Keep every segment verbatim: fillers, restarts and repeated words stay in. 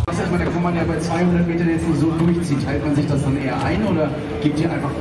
Erstmal, da kann man ja bei zweihundert Metern jetzt nicht so durchziehen. Teilt man sich das dann eher ein oder gibt ihr einfach...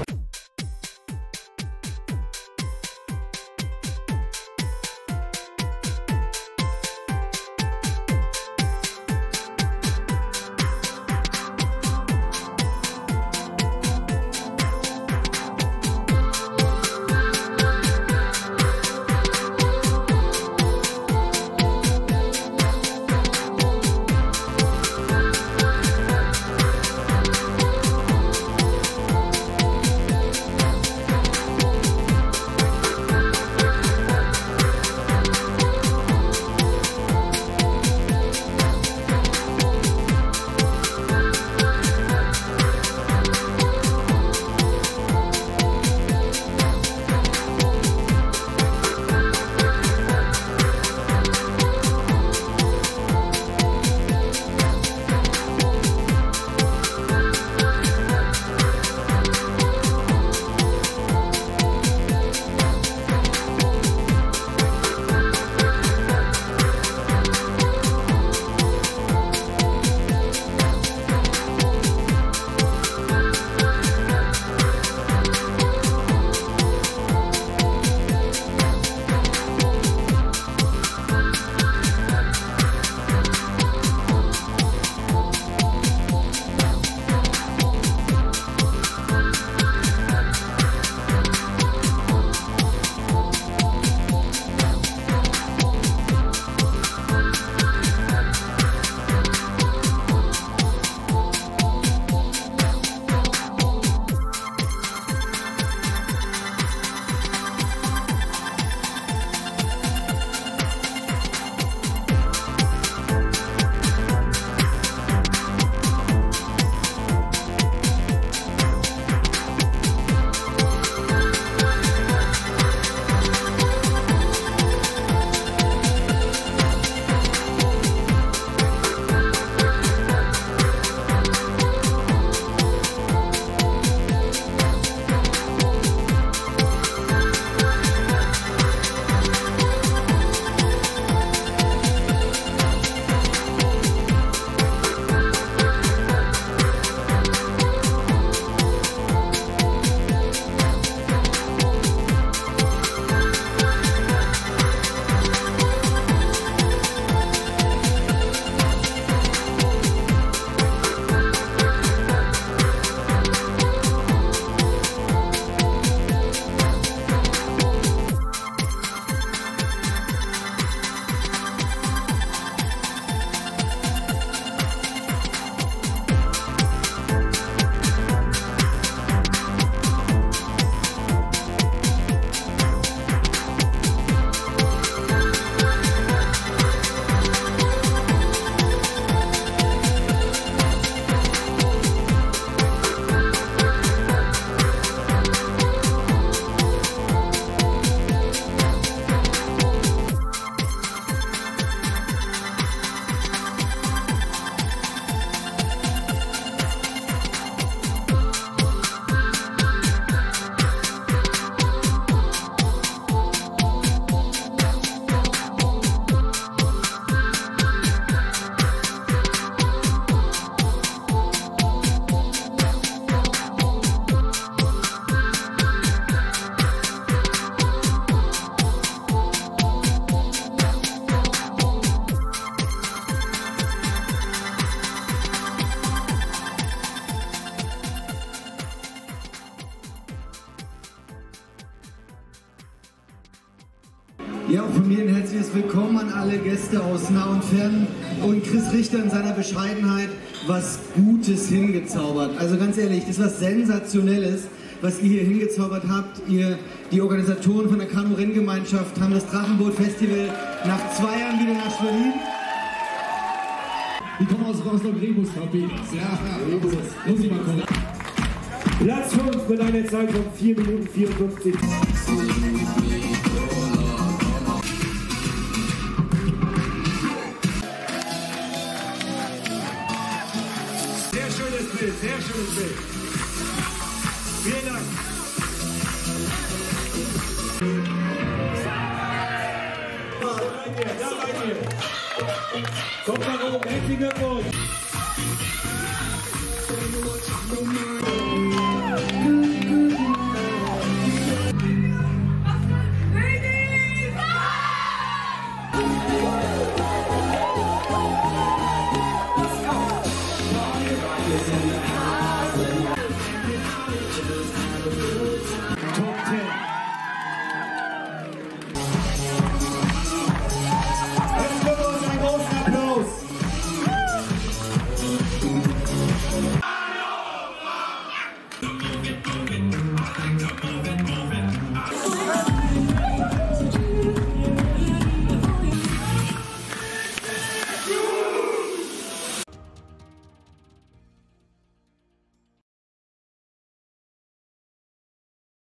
Ja, auch von mir ein herzliches Willkommen an alle Gäste aus nah und fern und Chris Richter in seiner Bescheidenheit was Gutes hingezaubert. Also ganz ehrlich, das ist was Sensationelles, was ihr hier hingezaubert habt. Ihr, die Organisatoren von der Kanu-Renngemeinschaft, haben das Drachenboot-Festival nach zwei Jahren wieder nach Schwerin. Die kommen aus Rostock-Rebus-Kabine. Ja, Rebus. Muss ich mal kommen. Platz fünf mit einer Zeit von vier Minuten vierundfünfzig. Sehr schönes Bild, sehr schönes Bild. Vielen Dank. Da seid ihr, da seid ihr. Kommt nach oben, herzlichen Glückwunsch. Don't